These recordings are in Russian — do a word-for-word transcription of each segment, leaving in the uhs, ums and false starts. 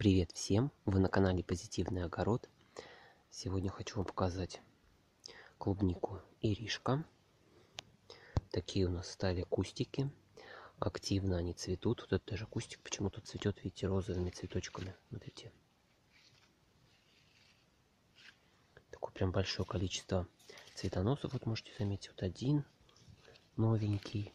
Привет всем! Вы на канале Позитивный огород. Сегодня хочу вам показать клубнику иришка. Такие у нас стали кустики. Активно они цветут. Вот этот даже кустик почему-то цветет, видите, розовыми цветочками. Смотрите. Такое прям большое количество цветоносов. Вот можете заметить, вот один новенький.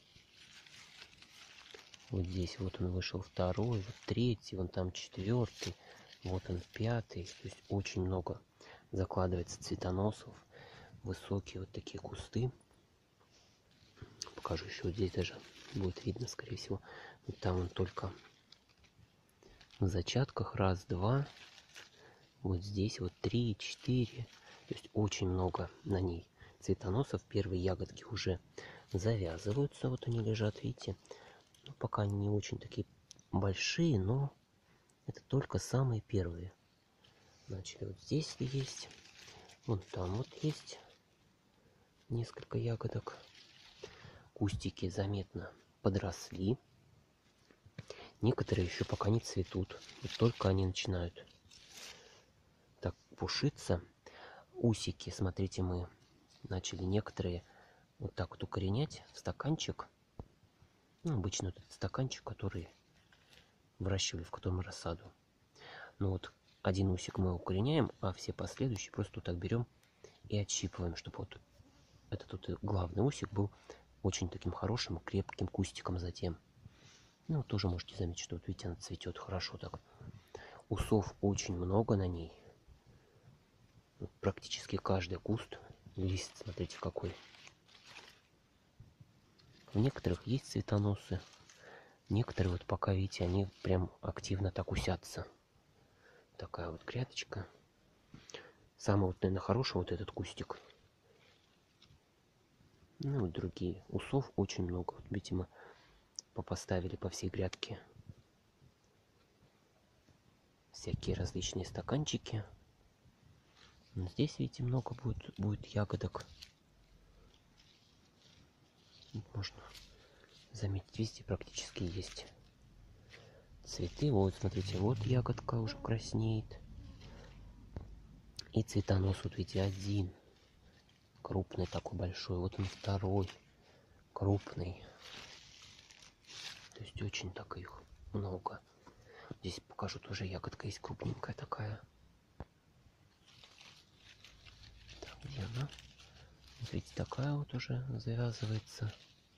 Вот здесь вот он вышел второй, вот третий, вон там четвертый, вот он пятый. То есть очень много закладывается цветоносов. Высокие вот такие кусты. Покажу еще, вот здесь даже будет видно, скорее всего. Вот там он только в зачатках. Раз, два. Вот здесь вот три, четыре. То есть очень много на ней цветоносов. Первые ягодки уже завязываются. Вот они лежат, видите. Ну, пока они не очень такие большие, но это только самые первые. Начали вот здесь есть. Вон там вот есть несколько ягодок. Кустики заметно подросли. Некоторые еще пока не цветут. Вот только они начинают так пушиться. Усики, смотрите, мы начали некоторые вот так вот укоренять в стаканчик. Ну, обычно вот этот стаканчик, который выращивали, в котором рассаду. Ну вот один усик мы укореняем, а все последующие просто вот так берем и отщипываем, чтобы вот этот вот главный усик был очень таким хорошим, крепким кустиком затем. Ну, тоже можете заметить, что вот видите, она цветет хорошо так. Усов очень много на ней. Вот практически каждый куст. Лист, смотрите, какой. В некоторых есть цветоносы. Некоторые вот пока, видите, они прям активно так усятся. Такая вот грядочка. Самый вот, наверное, хороший вот этот кустик. Ну, вот другие. Усов очень много. Вот, видите, мы попоставили по всей грядке всякие различные стаканчики. Здесь, видите, много будет, будет ягодок. Можно заметить, везде практически есть цветы. Вот, смотрите, вот ягодка уже краснеет. И цветонос, вот видите, один. Крупный такой большой. Вот он второй. Крупный. То есть очень так их много. Здесь покажу, тоже ягодка есть крупненькая такая. Так, где она? Смотрите, такая вот уже завязывается.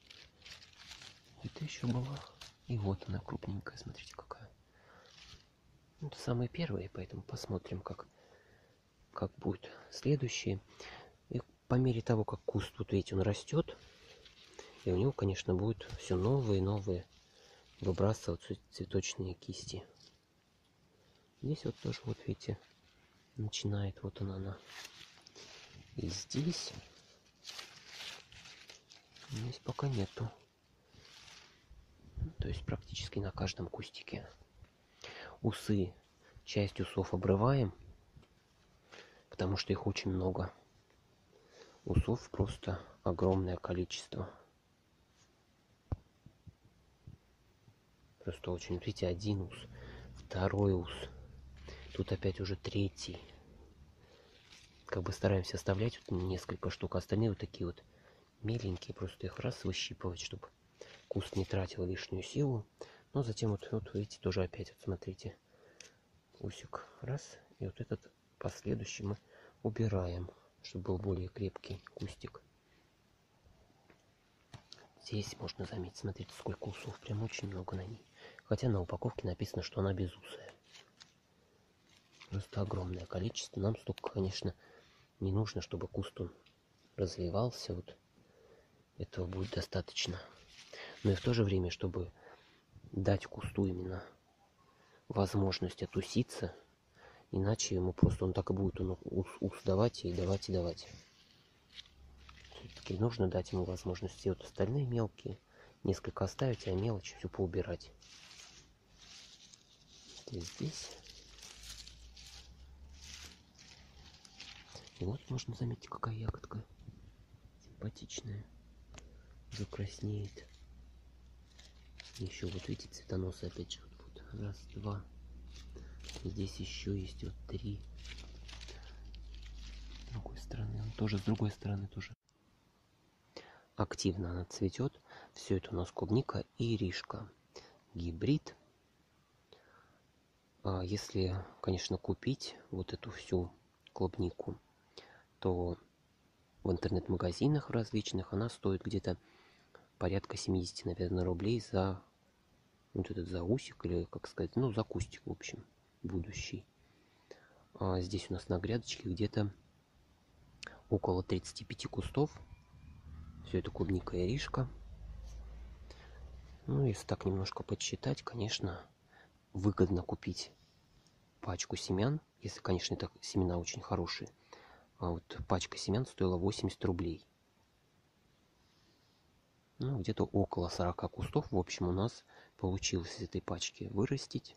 Это еще была. И вот она крупненькая, смотрите, какая. Это самые первые, поэтому посмотрим, как, как будет следующие. И по мере того, как куст, вот видите, он растет, и у него, конечно, будет все новые и новые выбрасываться цветочные кисти. Здесь вот тоже, вот видите, начинает, вот она, она. И здесь, здесь пока нету. То есть практически на каждом кустике. Усы, часть усов обрываем, потому что их очень много. Усов просто огромное количество. Просто очень, видите, один ус, второй ус, тут опять уже третий. Как бы стараемся оставлять вот несколько штук, остальные вот такие вот меленькие, просто их раз выщипывать, чтобы куст не тратил лишнюю силу. Но затем вот, вот видите, тоже опять, вот смотрите, усик раз, и вот этот последующий мы убираем, чтобы был более крепкий кустик. Здесь можно заметить, смотрите, сколько усов, прям очень много на ней. Хотя на упаковке написано, что она безусая. Просто огромное количество. Нам столько, конечно, не нужно, чтобы куст он развивался. Вот этого будет достаточно. Но и в то же время, чтобы дать кусту именно возможность отуситься, иначе ему просто он так и будет он ус, ус давать и давать и давать. Все-таки нужно дать ему возможность все вот остальные мелкие несколько оставить, а мелочи все поубирать. И здесь. И вот можно заметить, какая ягодка симпатичная. Уже краснеет. Еще вот видите, цветоносы опять же вот будут. Раз, два, Здесь еще есть вот три. С другой стороны, тоже с другой стороны тоже. Активно она цветет. Все это у нас клубника и иришка. Гибрид. Если, конечно, купить вот эту всю клубнику, то в интернет-магазинах различных она стоит где-то порядка семьдесят, наверное, рублей за вот этот за усик, или, как сказать, ну, за кустик, в общем, будущий. А здесь у нас на грядочке где-то около тридцати пяти кустов. Все это клубника и иришка. Ну, если так немножко подсчитать, конечно, выгодно купить пачку семян, если, конечно, это семена очень хорошие. А вот пачка семян стоила восемьдесят рублей. Ну, где-то около сорока кустов, в общем, у нас получилось из этой пачки вырастить.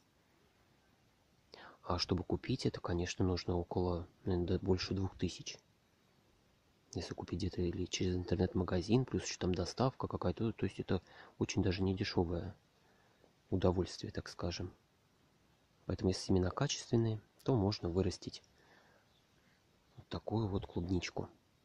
А чтобы купить это, конечно, нужно около, наверное, больше двух тысяч. Если купить где-то или через интернет-магазин, плюс еще там доставка какая-то, то есть это очень даже не дешевое удовольствие, так скажем. Поэтому, если семена качественные, то можно вырастить вот такую вот клубничку.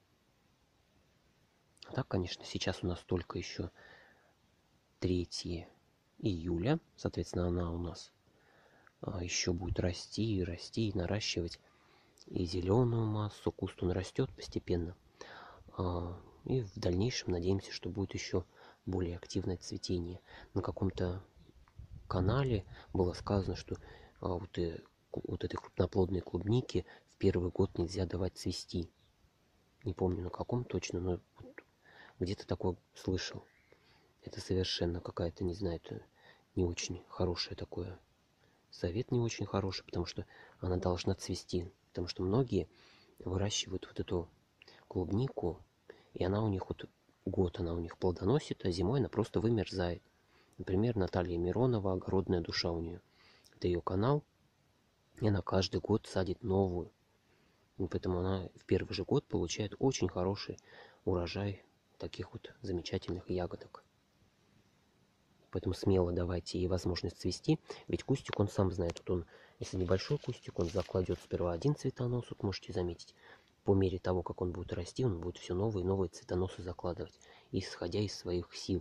А так, конечно, сейчас у нас только еще третьего июля, соответственно, она у нас еще будет расти и расти, и наращивать и зеленую массу. Куст он растет постепенно. И в дальнейшем надеемся, что будет еще более активное цветение. На каком-то канале было сказано, что вот, и, вот этой крупноплодной клубнике в первый год нельзя давать цвести. Не помню на каком точно, но вот где-то такое слышал. Это совершенно какая-то, не знаю, это не очень хорошее такое. Совет не очень хороший, потому что она должна цвести. Потому что многие выращивают вот эту клубнику, и она у них вот год она у них плодоносит, а зимой она просто вымерзает. Например, Наталья Миронова, «Огородная душа» у нее. Это ее канал, и она каждый год садит новую. И поэтому она в первый же год получает очень хороший урожай таких вот замечательных ягодок. Поэтому смело давайте ей возможность цвести. Ведь кустик, он сам знает, вот он, если небольшой кустик, он закладет сперва один цветонос, вот можете заметить. По мере того, как он будет расти, он будет все новые и новые цветоносы закладывать, исходя из своих сил.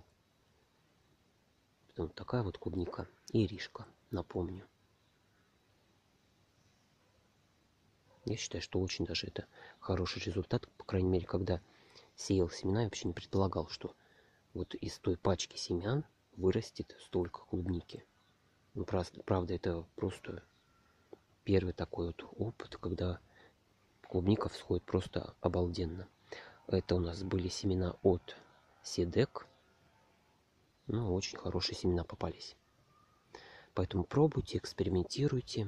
Вот такая вот клубника и иришка, напомню. Я считаю, что очень даже это хороший результат. По крайней мере, когда сеял семена, я вообще не предполагал, что вот из той пачки семян вырастет столько клубники. Ну, правда, правда, это просто первый такой вот опыт, когда клубника всходит просто обалденно. Это у нас были семена от Седек. Ну, очень хорошие семена попались. Поэтому пробуйте, экспериментируйте.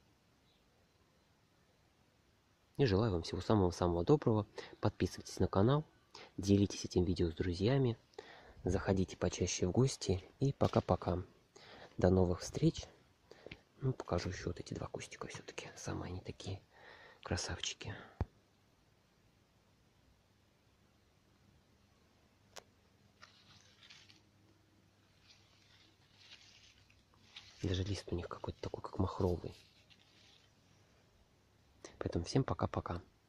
И желаю вам всего самого-самого доброго. Подписывайтесь на канал, делитесь этим видео с друзьями, заходите почаще в гости. И пока-пока. До новых встреч. Ну, покажу еще вот эти два кустика все-таки. Самые они такие красавчики. Даже лист у них какой-то такой, как махровый. Поэтому всем пока-пока.